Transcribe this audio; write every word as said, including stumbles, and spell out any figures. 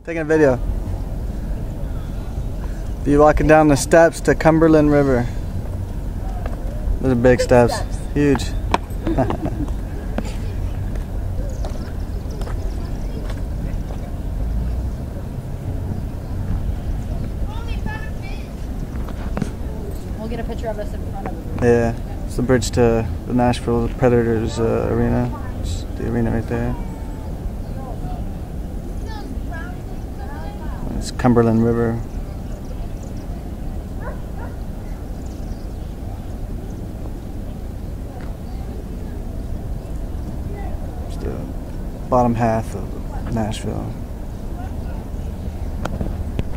Taking a video. You walking down the steps to Cumberland River. Those are big steps. Huge. We'll get a picture of us in front of it. Yeah, it's the bridge to the Nashville Predators uh, arena. It's the arena right there. It's Cumberland River. It's the bottom half of Nashville.